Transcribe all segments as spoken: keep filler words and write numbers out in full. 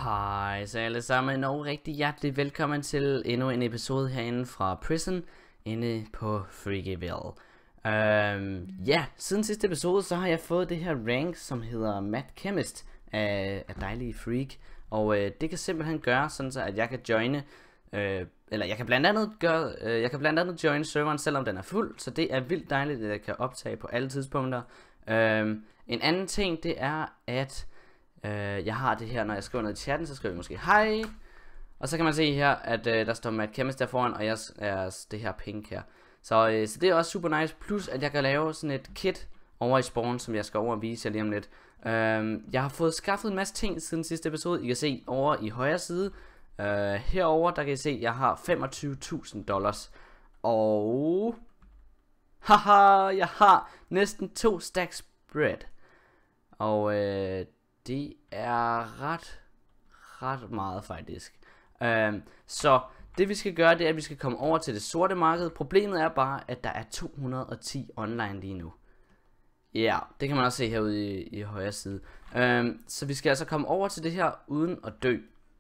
Hej så alle sammen, og rigtig hjertelig velkommen til endnu en episode herinde fra Prison, inde på Freakyville. øhm, Ja, siden sidste episode, så har jeg fået det her rank, som hedder Mad Chemist af, af dejlige Freak. Og øh, det kan simpelthen gøre sådan så, at jeg kan joine, øh, eller jeg kan blandt andet gøre, øh, jeg kan blandt andet joine serveren, selvom den er fuld. Så det er vildt dejligt, at jeg kan optage på alle tidspunkter. øhm, En anden ting, det er, at Uh, jeg har det her, når jeg skriver ned i chatten, så skriver jeg måske hej. Og så kan man se her, at uh, der står Mad Chemist der foran, og jeg er det her pink her. Så, uh, så det er også super nice. Plus at jeg kan lave sådan et kit over i spawn, som jeg skal over og vise jer lige om lidt. uh, Jeg har fået skaffet en masse ting siden sidste episode. I kan se over i højre side, uh, herover der kan I se, at jeg har femogtyve tusind dollars. Og haha, jeg har næsten to stacks bread. Og uh, det er ret, ret meget faktisk. øhm, Så det vi skal gøre, det er at vi skal komme over til det sorte marked. Problemet er bare at der er to hundrede og ti online lige nu. Ja, det kan man også se herude i, i højre side. øhm, Så vi skal altså komme over til det her uden at dø.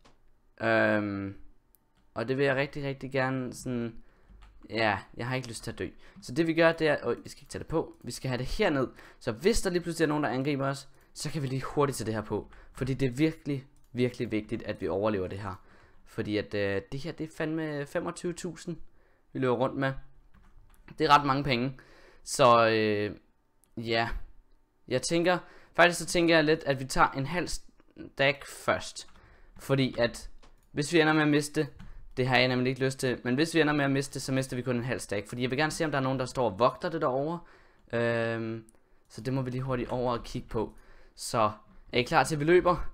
øhm, Og det vil jeg rigtig rigtig gerne sådan. Ja, jeg har ikke lyst til at dø. Så det vi gør, det er, øj, vi skal ikke tage det på. Vi skal have det herned. Så hvis der lige pludselig er nogen der angriber os, så kan vi lige hurtigt tage det her på. Fordi det er virkelig, virkelig vigtigt, at vi overlever det her. Fordi at øh, det her, det er fandme femogtyve tusind, vi løber rundt med. Det er ret mange penge. Så øh, ja, jeg tænker, faktisk så tænker jeg lidt, at vi tager en halv stack først. Fordi at, hvis vi ender med at miste, det har jeg nemlig ikke lyst til, men hvis vi ender med at miste, så mister vi kun en halv stack. Fordi jeg vil gerne se, om der er nogen, der står og vogter det derovre. øh, Så det må vi lige hurtigt over og kigge på. Så er I klar til at vi løber?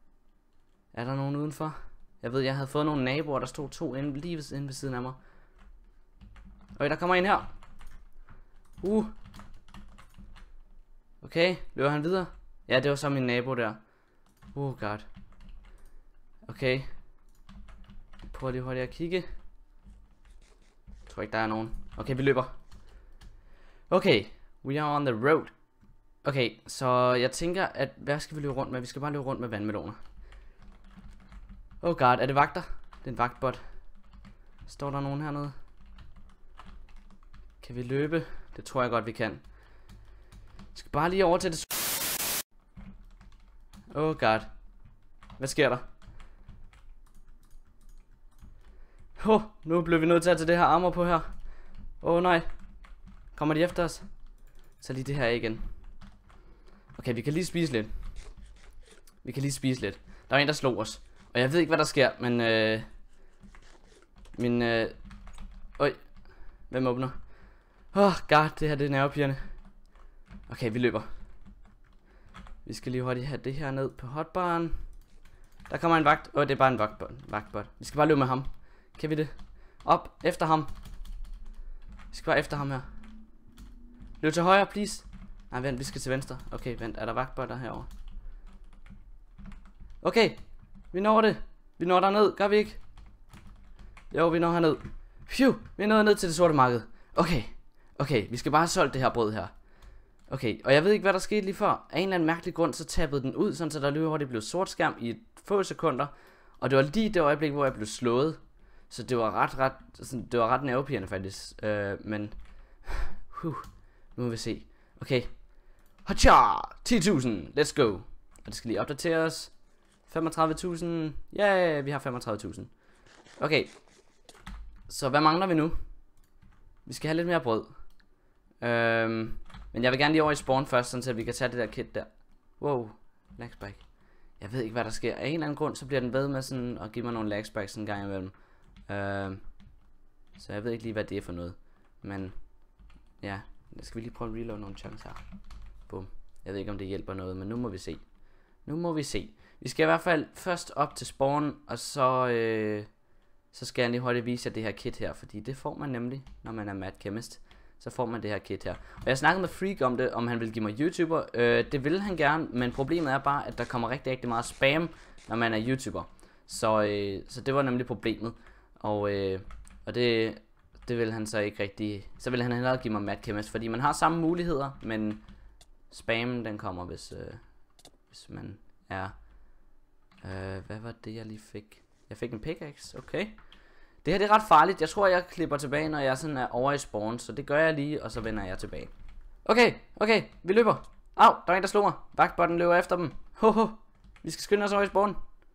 Er der nogen udenfor? Jeg ved jeg havde fået nogle naboer. Der stod to inde, lige ved, inde ved siden af mig. Og der kommer en her. Uh Okay, løber han videre? Ja, det var så min nabo der. Oh god. Okay, prøv lige hurtigt at kigge. Jeg tror ikke der er nogen. Okay, vi løber. Okay, we are on the road. Okay, så jeg tænker, at hvad skal vi løbe rundt med? Vi skal bare løbe rundt med vandmeloner. Oh god, er det vagter? Det er en vagtbot. Står der nogen hernede? Kan vi løbe? Det tror jeg godt, vi kan. Vi skal bare lige over til det. Oh god. Hvad sker der? Oh, nu bliver vi nødt til at tage det her armor på her. Oh nej. Kommer de efter os? Så lige det her igen. Okay, vi kan lige spise lidt. Vi kan lige spise lidt. Der er en, der slog os. Og jeg ved ikke, hvad der sker, men... Øh, min... Øh, øj. Hvem åbner? Åh, oh, god, det her det er nervepirrende. Okay, vi løber. Vi skal lige hurtigt have det her ned på hotbaren. Der kommer en vagt. Åh, oh, det er bare en vagtbot. vagtbot. Vi skal bare løbe med ham. Kan vi det? Op, efter ham. Vi skal bare efter ham her. Løb til højre, please. Nej, vent, vi skal til venstre. Okay, vent, er der vagtbotter herovre? Okay, vi når det. Vi når derned, gør vi ikke? Jo, vi når herned. Phew, vi er nået ned til det sorte marked. Okay, okay, vi skal bare have solgt det her brød her. Okay, og jeg ved ikke, hvad der skete lige før. Af en eller anden mærkelig grund, så tappede den ud, sådan så der lige hurtigt blev sort skærm i et få sekunder. Og det var lige det øjeblik, hvor jeg blev slået. Så det var ret, ret, sådan, det var ret nervepirrende faktisk. Øh, men, huh, nu må vi se. Okay. Hacha! ti tusind, let's go. Og det skal lige opdateres. femogtredive tusind, ja, yeah, vi har femogtredive tusind. Okay. Så hvad mangler vi nu? Vi skal have lidt mere brød. øhm, Men jeg vil gerne lige over i spawn først, sådan så vi kan tage det der kit der. Wow, lagspike. Jeg ved ikke hvad der sker. Af en eller anden grund, så bliver den ved med sådan at give mig nogle lagspikes en gang imellem. øhm, Så jeg ved ikke lige hvad det er for noget. Men ja, skal vi lige prøve at reload nogle chunks her. Bum. Jeg ved ikke om det hjælper noget, men nu må vi se. Nu må vi se. Vi skal i hvert fald først op til spawn, og så øh, så skal jeg lige hurtigt vise jer det her kit her, fordi det får man nemlig, når man er Mad Chemist. Så får man det her kit her. Og jeg snakkede med Freak om det, om han vil give mig YouTuber. øh, Det vil han gerne, men problemet er bare, at der kommer rigtig rigtig meget spam, når man er YouTuber. Så, øh, så det var nemlig problemet. Og, øh, og det, det vil han så ikke rigtig. Så vil han hellere give mig Mad Chemist, fordi man har samme muligheder, men spammen den kommer, hvis, øh, hvis man er Uh, hvad var det jeg lige fik? Jeg fik en pickaxe, okay. Det her det er ret farligt. Jeg tror jeg klipper tilbage når jeg sådan er over i spawn. Så det gør jeg lige, og så vender jeg tilbage. Okay, okay, vi løber. Au, der er en der slog mig. Vagtbotten løber efter dem. Hoho, vi skal skynde os over i spawn.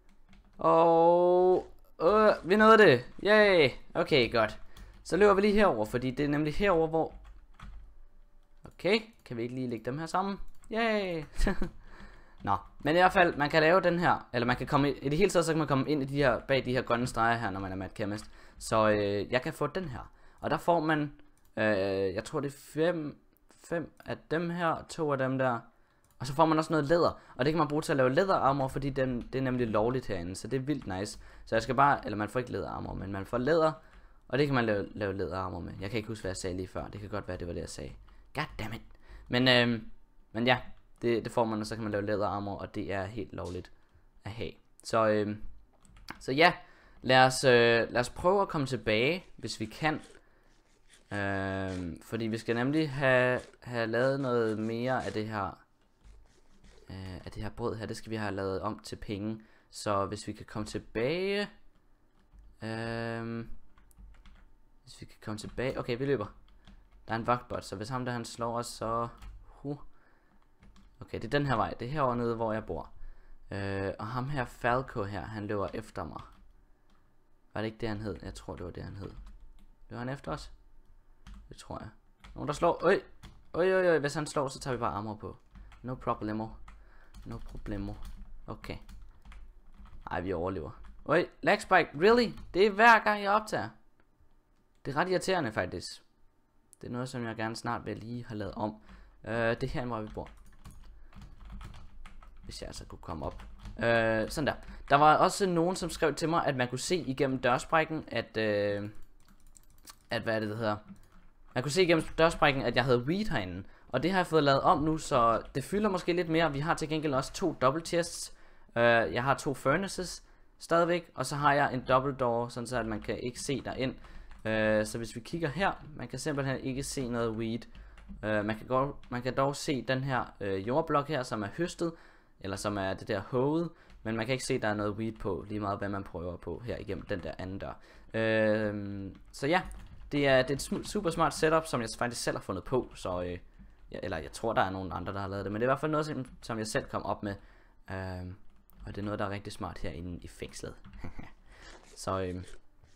Og øh, vi nåede det. Yay. Okay, godt. Så løber vi lige herover, fordi det er nemlig herover hvor. Okay, kan vi ikke lige lægge dem her sammen? Yay. Nå, men i hvert fald, man kan lave den her, eller man kan komme i, i det hele taget, så kan man komme ind i de her, bag de her grønne streger her, når man er Mad Chemist. Så øh, jeg kan få den her, og der får man, øh, jeg tror det er fem, fem af dem her, to af dem der, og så får man også noget læder, og det kan man bruge til at lave læderarmor, fordi den, det er nemlig lovligt herinde, så det er vildt nice. Så jeg skal bare, eller man får ikke læderarmor, men man får læder, og det kan man lave, lave læderarmor med. Jeg kan ikke huske, hvad jeg sagde lige før, det kan godt være, det var det, jeg sagde. Goddammit. Men, øh, men ja. Det, det får man, og så kan man lave læderarmor, og det er helt lovligt at have. Så, øh, så ja, lad os, øh, lad os prøve at komme tilbage, hvis vi kan. Øh, fordi vi skal nemlig have, have lavet noget mere af det her, øh, af det her brød her. Det skal vi have lavet om til penge. Så hvis vi kan komme tilbage. Øh, hvis vi kan komme tilbage. Okay, vi løber. Der er en vagtbot, så hvis ham der han slår os, så... Huh. Okay, det er den her vej. Det er herovre nede, hvor jeg bor. Øh, og ham her, Falco her, han løber efter mig. Var det ikke det, han hed? Jeg tror, det var det, han hed. Løber han efter os? Det tror jeg. Nogen, der slår. Øj! Øj, øj, øj. Hvis han slår, så tager vi bare armor på. No problemo. No problemo. Okay. Ej, vi overlever. Øj, lag spike. Really? Det er hver gang, jeg optager. Det er ret irriterende, faktisk. Det er noget, som jeg gerne snart vil lige have lavet om. Øh, det er her, hvor vi bor. Hvis jeg altså kunne komme op. Øh, sådan der. Der var også nogen, som skrev til mig, at man kunne se igennem dørsprækken, at... Øh, at hvad er det, det hedder? Man kunne se igennem dørsprækken, at jeg havde weed herinde. Og det har jeg fået lavet om nu, så det fylder måske lidt mere. Vi har til gengæld også to double chests. Øh, jeg har to furnaces stadigvæk. Og så har jeg en double door, sådan så at man kan ikke se derind. Øh, så hvis vi kigger her, man kan simpelthen ikke se noget weed. Øh, man, kan gå, man kan dog se den her øh, jordblok her, som er høstet. Eller som er det der hovedet. Men man kan ikke se, der er noget weed på. Lige meget hvad man prøver på her igennem den der anden dør. Øh, så ja, det er, det er et super smart setup, som jeg faktisk selv har fundet på. Så, øh, ja, eller jeg tror, der er nogen andre, der har lavet det. Men det er i hvert fald noget, som, som jeg selv kom op med. Øh, og det er noget, der er rigtig smart herinde i fængslet. så, øh,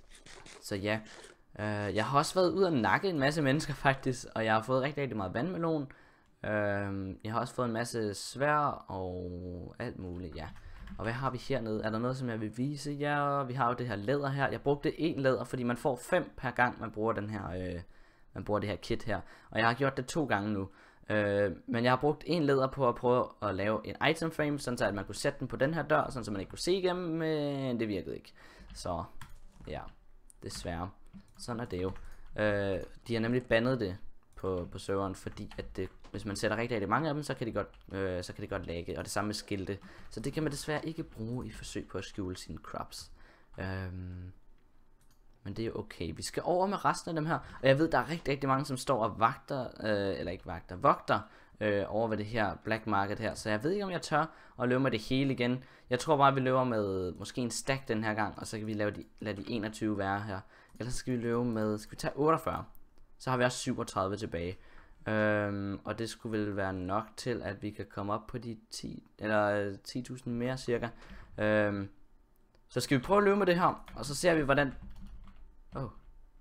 så ja. Øh, jeg har også været ude og nakke en masse mennesker faktisk. Og jeg har fået rigtig, rigtig meget vandmelon. Øh, jeg har også fået en masse svær og alt muligt, ja. Og hvad har vi hernede? Er der noget, som jeg vil vise jer? Vi har jo det her læder her. Jeg brugte en læder, fordi man får fem per gang, man bruger den her, øh, man bruger det her kit her. Og jeg har gjort det to gange nu. Øh, men jeg har brugt en læder på at prøve at lave en item frame, sådan så at man kunne sætte den på den her dør, sådan så man ikke kunne se igennem, men det virkede ikke. Så ja, desværre. Sådan er det jo. Øh, de har nemlig bandet det på, på serveren, fordi at det, hvis man sætter rigtig, rigtig mange af dem, så kan de godt, øh, så kan det godt lagge, og det samme med skilte. Så det kan man desværre ikke bruge i forsøg på at skjule sine crops. Øhm, men det er jo okay. Vi skal over med resten af dem her, og jeg ved, der er rigtig, rigtig mange, som står og vagter, øh, eller ikke vagter, vogter øh, over ved det her black market her. Så jeg ved ikke, om jeg tør at løbe med det hele igen. Jeg tror bare, vi løber med måske en stack den her gang, og så kan vi lave de, lade de enogtyve være her. Ellers skal vi løbe med, skal vi tage otteogfyrre? Så har vi også syvogtredive tilbage. Øhm, og det skulle vel være nok til, at vi kan komme op på de ti, eller ti tusind mere cirka. Øhm, så skal vi prøve at løbe med det her, og så ser vi hvordan... Oh.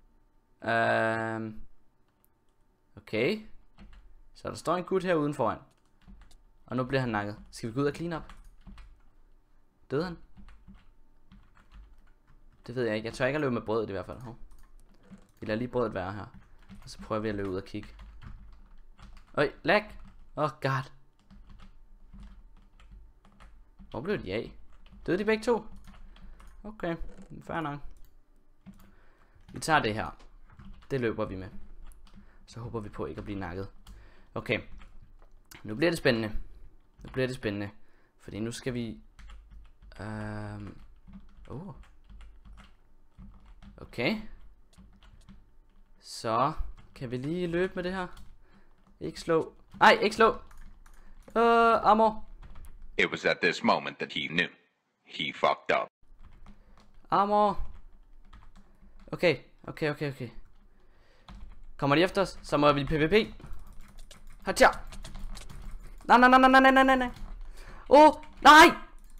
Øhm, okay. Så der står en gut her uden foran. Og nu bliver han nakket. Skal vi gå ud og clean up? Døde han? Det ved jeg ikke. Jeg tør ikke at løbe med brødet i hvert fald. Vi lader lige brødet være her. Og så prøver vi at løbe ud og kigge. Øj, lag! Oh god. Hvor blev de af? Døde de begge to? Okay, fair nok. Vi tager det her. Det løber vi med. Så håber vi på ikke at blive nakket. Okay. Nu bliver det spændende. Nu bliver det spændende. Fordi nu skal vi... Øhm... Oh. Okay. Så kan vi lige løbe med det her. Ikke slå. Nej, ikke slå. Øh, uh, armor. It was at this moment that he knew. he fucked up. Armor. Okay, okay, okay, okay. Kommer de efter os, så må vi PvP. Hatja. Nej, nej, nej, nej, nej, nej, nej, nej. Åh, oh, nej.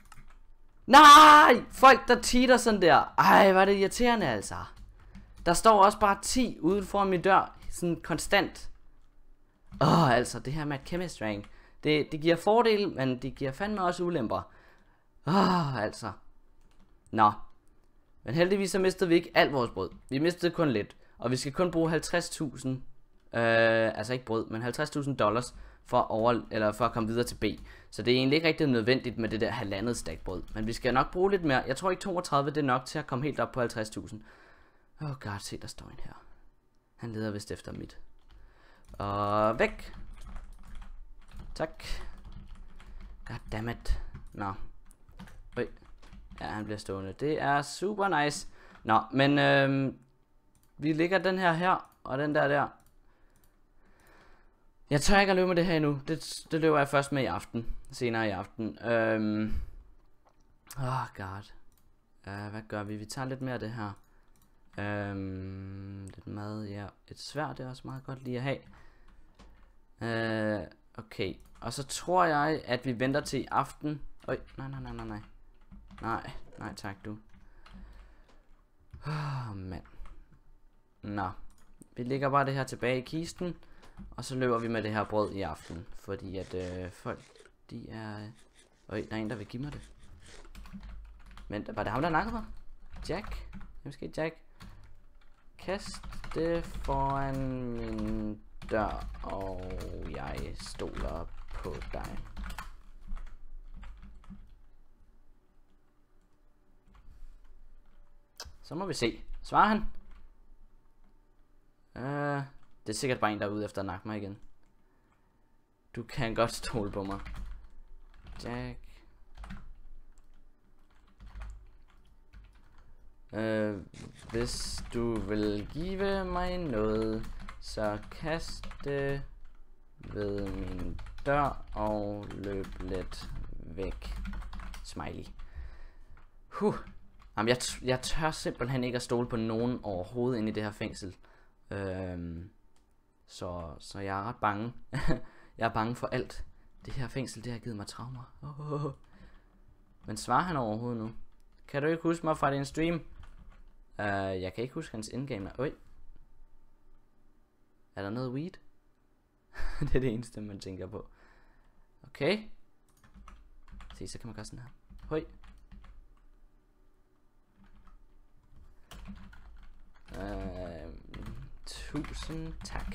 Nej, folk der cheater sådan der. Ej, hvor er det irriterende altså. Der står også bare ti uden for min dør, sådan konstant. Åh, oh, altså, det her med chemistry, det, det giver fordele, men det giver fandme også ulemper. Åh, oh, altså. Nå. Men heldigvis så mistede vi ikke alt vores brød. Vi mistede kun lidt. Og vi skal kun bruge halvtreds tusind. Øh, altså ikke brød, men halvtreds tusind dollars for at, over, eller for at komme videre til B. Så det er egentlig ikke rigtig nødvendigt med det der halvandet stak brød. Men vi skal nok bruge lidt mere. Jeg tror ikke toogtredive det er nok til at komme helt op på halvtreds tusind. Åh oh god, se der står en her. Han leder vist efter mit. Og væk. Tak. Goddammit. Nå. Øj. Ja, han bliver stående. Det er super nice. Nå, men øhm, vi ligger den her her, og den der der. Jeg tør ikke at løbe med det her endnu. Det, det løber jeg først med i aften. Senere i aften. Øhm. Åh, oh god. Uh, hvad gør vi? Vi tager lidt mere af det her. Øhm, lidt mad, ja. Et sværd, det er også meget godt lige at have. Øh, okay. Og så tror jeg, at vi venter til i aften. Øj, nej, nej, nej, nej, nej. Nej, nej tak du. Åh, oh, mand. Nå. Vi lægger bare det her tilbage i kisten. Og så løber vi med det her brød i aften. Fordi at øh, folk, de er... Øj, der er en, der vil give mig det. Men var det ham, der nakkede mig? Jack? Hvem skal Jack? Kast det foran min dør, og jeg stoler på dig. Så må vi se. Svarer han? Uh, det er sikkert bare en, der er ude efter at nakke mig igen. Du kan godt stole på mig. Jack. Uh, hvis du vil give mig noget, så kast det ved min dør og løb lidt væk. Smiley. Huh. Jamen, jeg, jeg tør simpelthen ikke at stole på nogen overhovedet inde i det her fængsel. Øhm, så, så jeg er ret bange. Jeg er bange for alt. Det her fængsel, det har givet mig traumer. Oh, oh, oh. Men svarer han overhovedet nu? Kan du ikke huske mig fra din stream? Uh, jeg kan ikke huske hans indgame. Oj. Er der noget weed? Det er det eneste man tænker på. Okay. Se, så kan man gøre sådan her. Høj. Uh, tusind tak.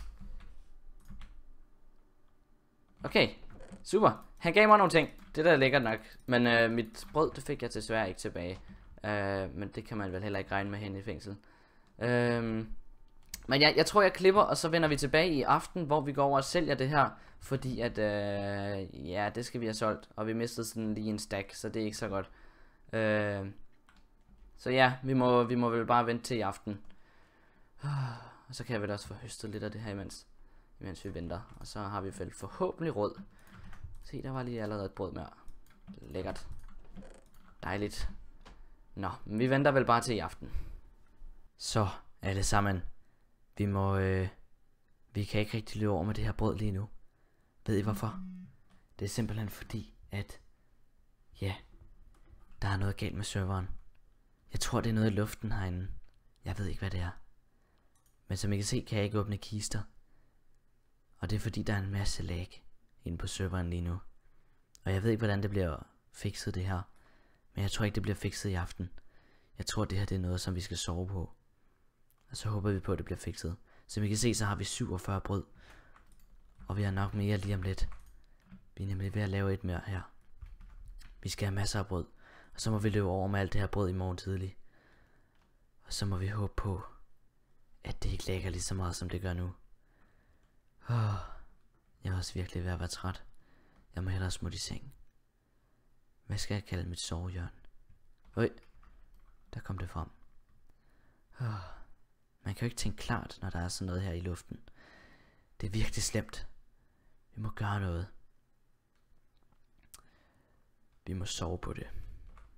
Okay. Super. Han gav mig nogle ting. Det der er lækkert nok. Men uh, mit brød, det fik jeg desværre ikke tilbage. Uh, men det kan man vel heller ikke regne med hen i fængsel. Uh, men ja, jeg tror jeg klipper, og så vender vi tilbage i aften, hvor vi går over og sælger det her. Fordi at, uh, ja, det skal vi have solgt. Og vi mistede sådan lige en stack, så det er ikke så godt. Uh, så ja, vi må, vi må vel bare vente til i aften. Uh, og så kan jeg vel også få høstet lidt af det her imens, imens vi venter. Og så har vi vel forhåbentlig råd. Se, der var lige allerede et brød mere. Lækkert. Dejligt. Nå, men vi venter vel bare til i aften. Så, alle sammen. Vi må, øh, vi kan ikke rigtig løbe over med det her brød lige nu. Ved I hvorfor? Det er simpelthen fordi, at, ja, der er noget galt med serveren. Jeg tror, det er noget i luften herinde. Jeg ved ikke, hvad det er. Men som I kan se, kan jeg ikke åbne kister. Og det er fordi, der er en masse lag inde på serveren lige nu. Og jeg ved ikke, hvordan det bliver fikset det her. Men jeg tror ikke, det bliver fikset i aften. Jeg tror, det her det er noget, som vi skal sove på. Og så håber vi på, at det bliver fikset. Som I kan se, så har vi syvogfyrre brød. Og vi har nok mere lige om lidt. Vi er nemlig ved at lave et mere her. Vi skal have masser af brød. Og så må vi løbe over med alt det her brød i morgen tidlig. Og så må vi håbe på, at det ikke lægger lige så meget, som det gør nu. Oh, jeg er også virkelig ved at være træt. Jeg må hellere smutte i seng. Hvad skal jeg kalde mit sovehjørne? Øj, der kom det frem. Oh, man kan jo ikke tænke klart, når der er sådan noget her i luften. Det er virkelig slemt. Vi må gøre noget. Vi må sove på det.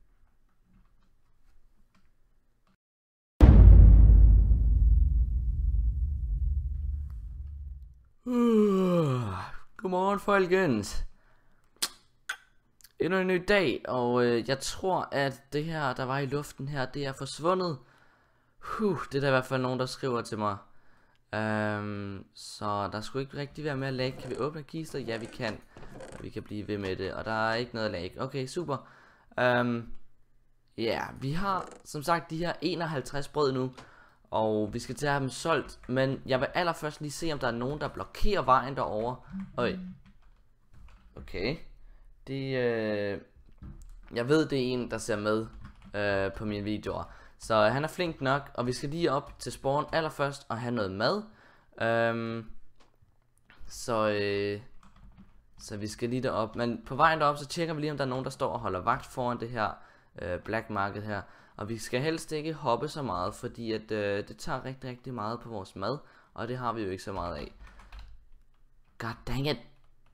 Uh, godmorgen folkens. Endnu en ny dag, og øh, jeg tror at det her der var i luften her, det er forsvundet. Huh, det er der i hvert fald nogen der skriver til mig. um, Så der skulle ikke rigtig være mere lag. Kan vi åbne kister? Ja vi kan. Vi kan blive ved med det, og der er ikke noget lag. Okay, super. um, Ja, yeah, vi har som sagt de her enoghalvtreds brød nu, og vi skal til at have dem solgt. Men jeg vil allerførst lige se om der er nogen der blokerer vejen derovre. Øj. Okay. Det øh, jeg ved det er en der ser med øh, på mine videoer, så han er flink nok. Og vi skal lige op til spawn allerførst og have noget mad. um, Så øh, Så vi skal lige derop. Men på vejen derop så tjekker vi lige om der er nogen der står og holder vagt foran det her øh, black market her. Og vi skal helst ikke hoppe så meget, fordi at øh, det tager rigtig rigtig meget på vores mad, og det har vi jo ikke så meget af. God dang it.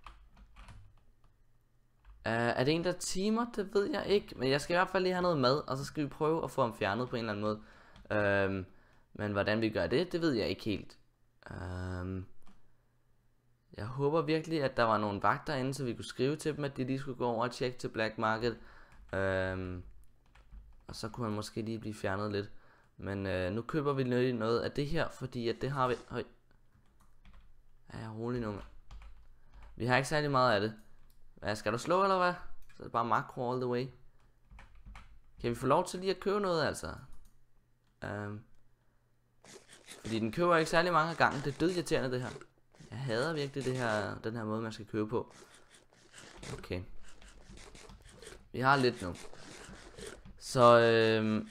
Uh, er det en der timer? Det ved jeg ikke. Men jeg skal i hvert fald lige have noget mad, og så skal vi prøve at få ham fjernet på en eller anden måde. uh, Men hvordan vi gør det, det ved jeg ikke helt. uh, Jeg håber virkelig at der var nogle vagter inde, så vi kunne skrive til dem at de lige skulle gå over og tjekke til black market. uh, Og så kunne han måske lige blive fjernet lidt. Men uh, nu køber vi lige noget af det her, fordi at det har vi. Høj. Ja, rolig nu. Vi har ikke særlig meget af det. Hvad, skal du slå eller hvad? Så er det bare makro all the way. Kan vi få lov til lige at købe noget altså? um, Fordi den køber ikke særlig mange gange. Det er død irriterende det her. Jeg hader virkelig det her, den her måde man skal købe på. Okay. Vi har lidt nu. Så øhm,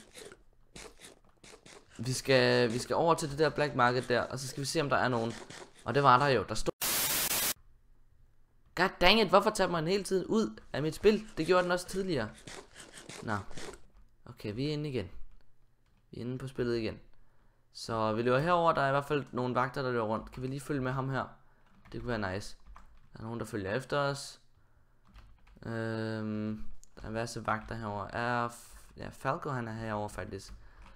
vi skal vi skal over til det der black market der, og så skal vi se om der er nogen. Og det var der jo. Der stod. God dang it, hvorfor tager man hele tiden ud af mit spil? Det gjorde den også tidligere. Nå. Okay, vi er inde igen. Vi er inde på spillet igen. Så vi løber herover. Der er i hvert fald nogle vagter der løber rundt. Kan vi lige følge med ham her? Det kunne være nice. Der er nogen der følger efter os. Øhm, der er en masse vagter herover. Er ja, Falco han er herover faktisk.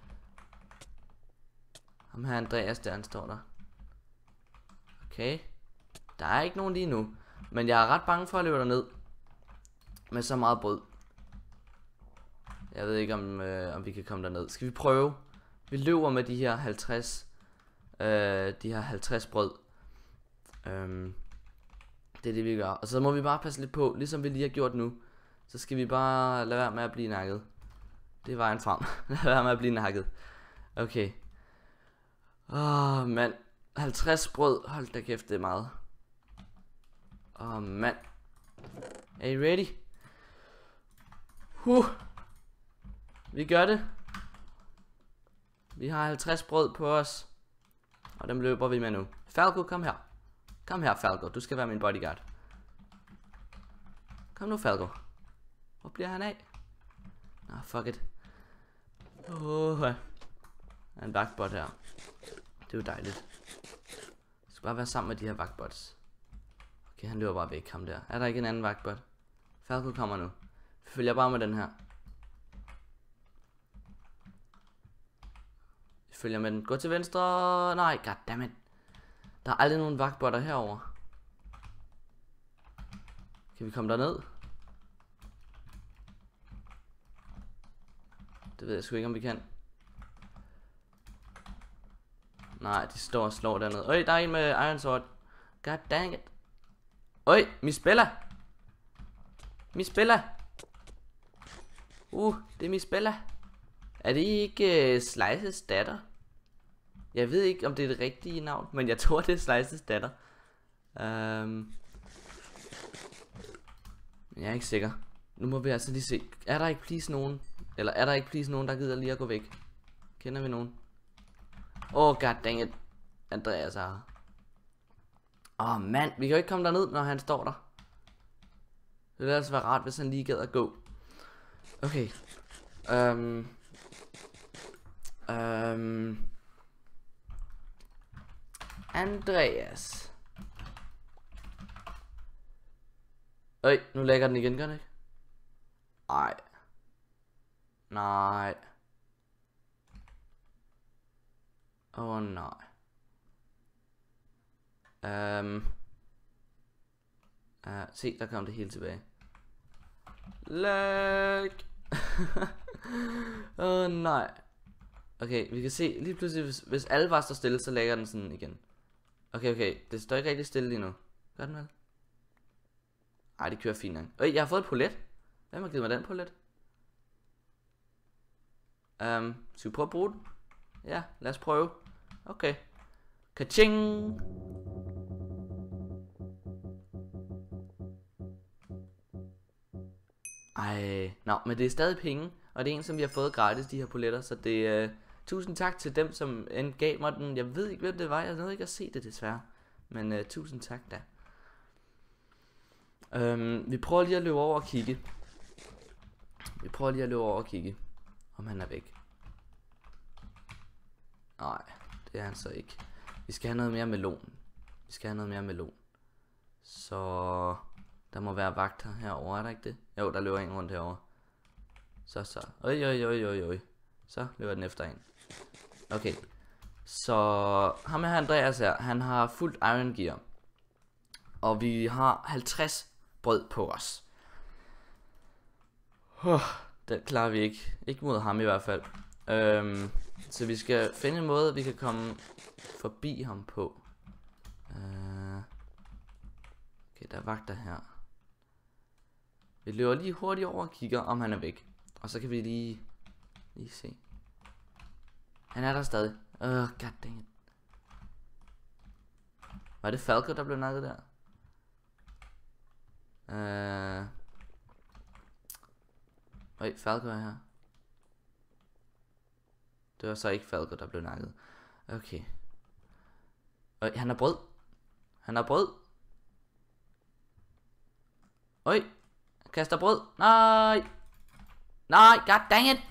Ham her Andreas der, han står der. Okay. Der er ikke nogen lige nu. Men jeg er ret bange for at løbe derned med så meget brød. Jeg ved ikke om, øh, om vi kan komme derned. Skal vi prøve? Vi løber med de her halvtreds øh, de her halvtreds brød. øhm, Det er det vi gør. Og så må vi bare passe lidt på, ligesom vi lige har gjort nu. Så skal vi bare lade være med at blive nakket. Det er vejen frem. Lad være med at blive nakket. Okay. Åh oh, mand. halvtreds brød. Hold da kæft, det er meget. Åh oh, mand. Er I ready? Huh. Vi gør det. Vi har halvtreds brød på os, og dem løber vi med nu. Falco, kom her. Kom her, Falco. Du skal være min bodyguard. Kom nu, Falco. Hvor bliver han af? Nå, ah, fuck it. Åh, oh, der er en vagtbot her. Det er jo dejligt. Jeg skal bare være sammen med de her vagtbots. Okay, han løber bare væk, ham der. Er der ikke en anden vagtbot? Falco kommer nu. Vi følger bare med den her. Vi følger med den. Gå til venstre. Nej, goddammit. Der er aldrig nogen vagtbotter herover. Kan vi komme derned? Det ved jeg sgu ikke om vi kan. Nej, de står og slår dernede. Øj, der er en med Iron Sword. God dang it. Øj, Miss Bella. Miss Bella. Uh, det er Miss Bella. Er det ikke uh, Slices datter? Jeg ved ikke om det er det rigtige navn, men jeg tror det er Slices datter. um, Jeg er ikke sikker. Nu må vi altså lige se. Er der ikke please nogen? Eller er der ikke please nogen der gider lige at gå væk? Kender vi nogen? Åh oh, god dang it. Andreas er her. Åh oh, mand, vi kan jo ikke komme derned når han står der. Det ville altså være rart hvis han lige gad at gå. Okay. um, um, Andreas. Øj, nu lægger den igen, gør den ikke? Nej. Nej. Åh oh, nej. Um, uh, se, der kom det hele tilbage. Læk! Åh oh, nej. Okay, vi kan se lige pludselig, hvis, hvis alle bare står stille, så lægger den sådan igen. Okay, okay, det står ikke rigtig stille lige nu. Gør den vel? Ej, det kører fint nok. Øh, jeg har fået et polet. Hvem har givet mig den polet? Um, skal vi prøve at bruge den? Ja, lad os prøve. Okay. Ka-ching! Ej, nå, men det er stadig penge. Og det er en, som vi har fået gratis, de her poletter. Så det er... Uh, tusind tak til dem, som end gav mig den. Jeg ved ikke, hvem det var. Jeg nåede ikke at se det, desværre. Men uh, tusind tak da. Um, vi prøver lige at løbe over og kigge. Vi prøver lige at løbe over og kigge. Om han er væk. Nej, det er han så ikke. Vi skal have noget mere melon. Vi skal have noget mere melon. Så... Der må være vagter herovre, er der ikke det? Jo, der løber en rundt herovre. Så, så. Oj, oj, oj, oj, oj. Så løber den efter en. Okay. Så ham her Andreas her, han har fuldt iron gear. Og vi har halvtreds brød på os. Uh, den klarer vi ikke. Ikke mod ham i hvert fald. Øhm, så vi skal finde en måde, vi kan komme forbi ham på. Uh, okay, der er vagter her. Vi løber lige hurtigt over og kigger, om han er væk. Og så kan vi lige, lige se. Han er der stadig. Åh, uh, goddammit. Var det Falco, der blev nakket der? Øh... Uh... Øj, Falco er her. Det var så ikke Falco, der blev nakket. Okay. Øj, han har brød. Han har brød. Øj. Han kaster brød. Nej. Nej, god dang it.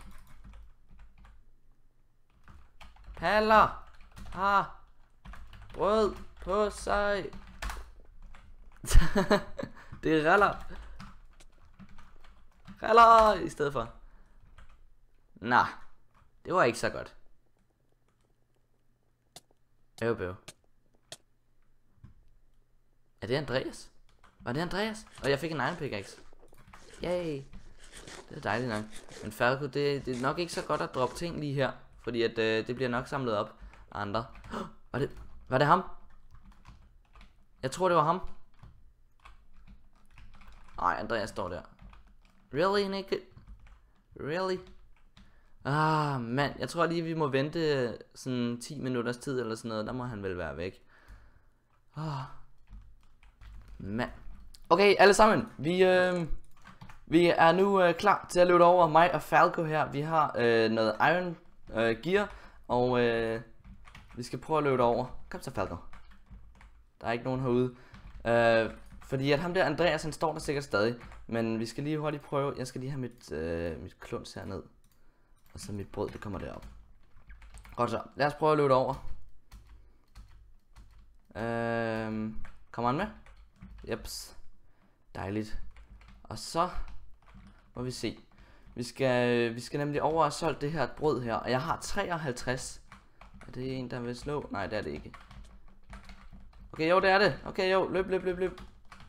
Paller. Ah. Brød på sig. Det er raller. Raller i stedet for. Nej. Det var ikke så godt. Øv, bøv. Er det Andreas? Var det Andreas? Og jeg fik en iron pickaxe. Yay. Det er dejligt nok. Men Falco, det, det er nok ikke så godt at droppe ting lige her. Fordi at øh, det bliver nok samlet op af andre. Var det, var det ham? Jeg tror det var ham. Ej, Andreas står der. Really, Naked? Really? Ah, mand. Jeg tror lige, vi må vente sådan ti minutters tid eller sådan noget. Der må han vel være væk. Ah. Mand. Okay, alle sammen. Vi, øh, vi er nu øh, klar til at løbe over. Mig og Falco her. Vi har øh, noget iron øh, gear. Og øh, vi skal prøve at løbe over. Kom så, Falco. Der er ikke nogen herude. Øh, fordi at ham der Andreas, han står der sikkert stadig. Men vi skal lige hurtigt prøve. Jeg skal lige have mit, øh, mit kluns herned. Og så mit brød, det kommer derop. Godt så. Lad os prøve at løbe over. Øh, kommer han med? Jeps. Dejligt. Og så må vi se. Vi skal, vi skal nemlig over og solgt det her brød her. Og jeg har treoghalvtreds. Er det en, der vil slå? Nej, det er det ikke. Okay, jo, det er det. Okay, jo, løb, løb, løb, løb.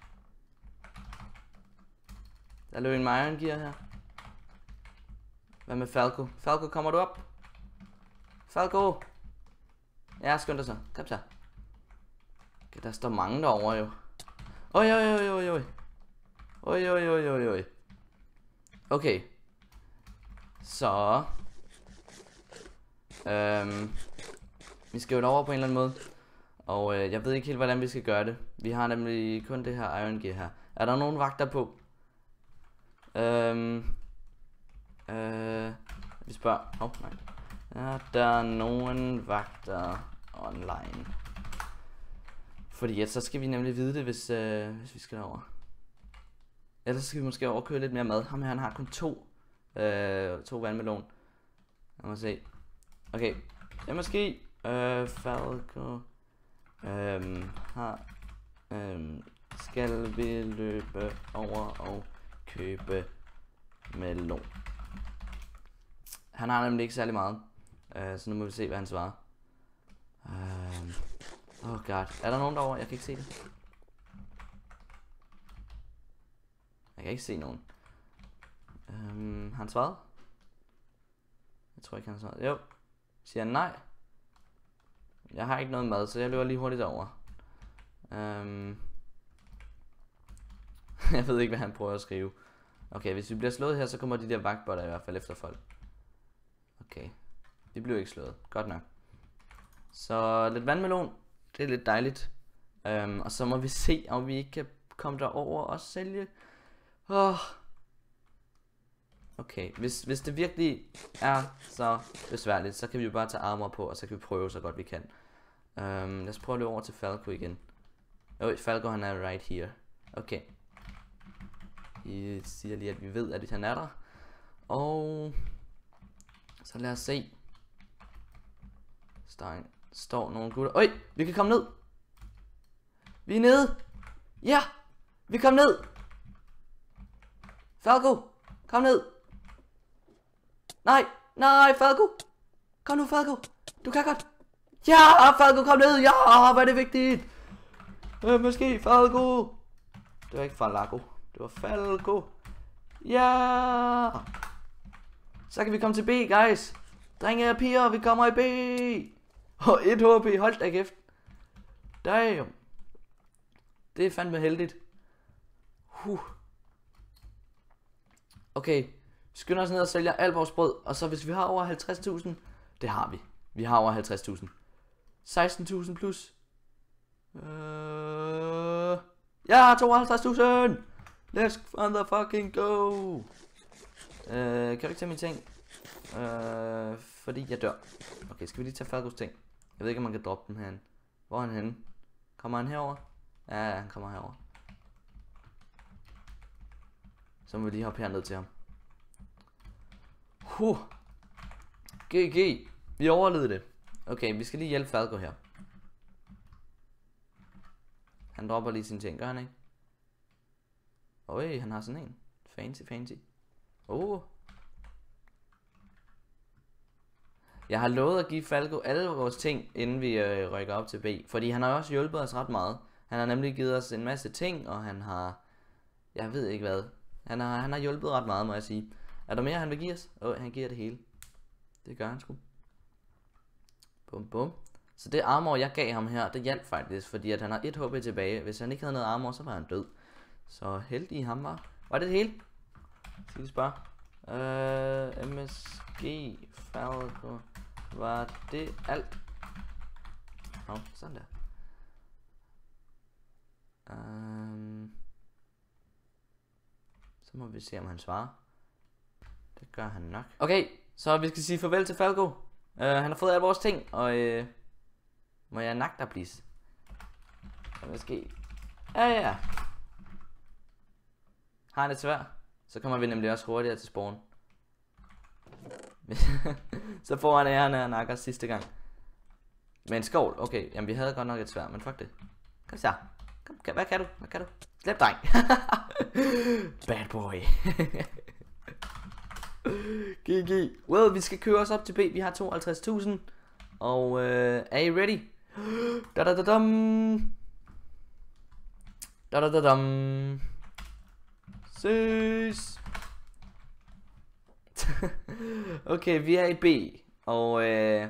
Der løb en iron gear her. Hvad med Falco? Falco, kommer du op? Falco! Ja, skynd dig så. Kom så. Okay, der står mange derovre jo. Oj, oj, oj, oj, oj. Oj, oj, oj, oj, oj. Okay. Så. Øhm. Vi skal jo over på en eller anden måde. Og øh, jeg ved ikke helt, hvordan vi skal gøre det. Vi har nemlig kun det her iron gear her. Er der nogen vagter på? Øhm. Øh. Vi spørger. Åh, oh, nej. Er der nogen vagter online? Fordi ja, så skal vi nemlig vide det, hvis, øh, hvis vi skal derover. Ellers skal vi måske overkøre lidt mere mad. Ham her, han har kun to, øh, to vandmelon. Lad mig se. Okay. Ja, måske. Øh, Falco. Øh, har. Øh, skal vi løbe over og købe melon? Han har nemlig ikke særlig meget. Øh, så nu må vi se, hvad han svarer. Øh, Oh god. Er der nogen derovre? Jeg kan ikke se det. Jeg kan ikke se nogen. Øhm, har han svaret? Jeg tror ikke han har svaret. Jo. Siger han nej? Jeg har ikke noget mad, så jeg løber lige hurtigt over. Øhm. Jeg ved ikke hvad han prøver at skrive. Okay, hvis vi bliver slået her, så kommer de der vagtbotter i hvert fald efter folk. Okay. De bliver ikke slået. Godt nok. Så lidt vandmelon. Det er lidt dejligt. Øhm, og så må vi se, om vi ikke kan komme derover og sælge. Oh. Okay, hvis, hvis det virkelig er så besværligt, så kan vi jo bare tage armor på, og så kan vi prøve så godt vi kan. Øhm, lad os prøve at løbe over til Falco igen. Jo, Falco han er right here. Okay. Vi siger lige, at vi ved, at han er der. Og så lad os se. Stein. Står nogle gutter. Øj, vi kan komme ned. Vi er nede. Ja, vi kom ned. Falco, kom ned. Nej, nej, Falco. Kom nu, Falco. Du kan godt. Ja, Falco, kom ned. Ja, hvad er det vigtigt. Øh, måske Falco. Det var ikke Falco. Det var Falco. Ja. Så kan vi komme til B, guys. Drenge og piger, vi kommer i B. Og et H P, hold da kæft. Damn. Det er fandme heldigt. Huh. Okay. Vi skynder os ned og sælger alt vores brød. Og så hvis vi har over halvtreds tusind. Det har vi. Vi har over halvtreds tusind. seksten tusind plus. Øh... Ja, tooghalvtreds tusind. Let's motherfucking go. Øh, kan du ikke tage mine ting? Øh, fordi jeg dør. Okay, skal vi lige tage Falcos ting? Jeg ved ikke om man kan droppe dem herinde. Hvor er han henne? Kommer han herover? Ja, han kommer herover. Så må vi lige hoppe herned til ham. Huh. G G. Vi overlevede det. Okay, vi skal lige hjælpe Falco her. Han dropper lige sine ting, gør han ikke? Øj, han har sådan en. Fancy, fancy. Oh. Jeg har lovet at give Falco alle vores ting, inden vi øh, rykker op til B. Fordi han har også hjulpet os ret meget. Han har nemlig givet os en masse ting, og han har... Jeg ved ikke hvad. Han har, han har hjulpet ret meget, må jeg sige. Er der mere, han vil give os? Åh, oh, han giver det hele. Det gør han sgu. Bum, bum. Så det armor, jeg gav ham her, det hjalp faktisk, fordi at han har et H P tilbage. Hvis han ikke havde noget armor, så var han død. Så heldig ham var. Var det det hele? Skal vi spørge? Øh, M S G, Falco. Var det alt? Nå, sådan der. Um, så må vi se, om han svarer. Det gør han nok. Okay, så vi skal sige farvel til Falco. Uh, han har fået alle vores ting, og uh, må jeg nakke dig, please? Måske. Ja, ja. Har han et sværd? Så kommer vi nemlig også hurtigere til spawn. Så får han æren af at nakke os sidste gang. Med en skål, okay. Jamen vi havde godt nok et sværd, men fuck det. Kom så. Kom, kan, hvad kan du? Hvad kan du? Slip, dreng. Bad boy. G G. Well, vi skal køre os op til B. Vi har tooghalvtreds tusind. Og øh, er I ready? Da da da dum. Da da da dum. Ses. Okay, vi er i B. Og øh,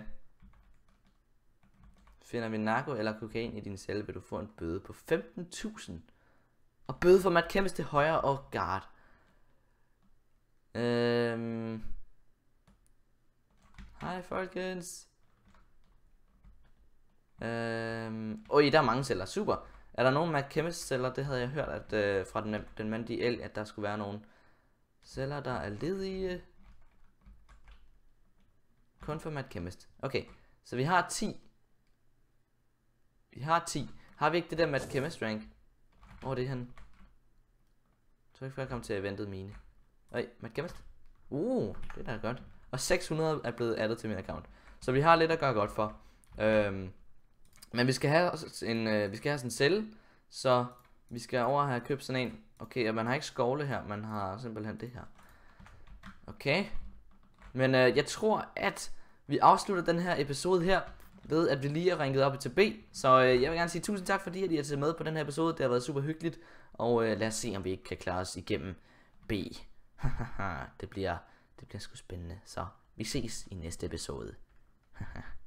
finder vi narko eller kokain i din celle, vil du få en bøde på femten tusind. Og bøde for Matt Kempes til højre og guard. Øhm. Hej folkens. Øhm. Oj, der er mange celler, super. Er der nogen Matt Kempes celler? Det havde jeg hørt at, øh, fra den, den mandige el, at der skulle være nogle celler, der er ledige. Kun for Matt Kempes. Okay, så vi har ti. Vi har ti. Har vi ikke det der Matt Kempes rank? Hvor er det henne? Jeg tror ikke, jeg kommer til eventet mine. Øj, Matt Kempes. Uh, det er da godt. Og seks hundrede er blevet addet til min account. Så vi har lidt at gøre godt for. Øhm, men vi skal have en, øh, vi skal have sådan en celle. Så vi skal over have købt sådan en. Okay, og man har ikke skovle her. Man har simpelthen det her. Okay. Men øh, jeg tror, at vi afslutter den her episode her. ved at vi lige er ranket op til B. Så øh, jeg vil gerne sige tusind tak, fordi I har set med på den her episode. Det har været super hyggeligt. Og øh, lad os se, om vi ikke kan klare os igennem B. det bliver, det bliver sgu spændende. Så vi ses i næste episode.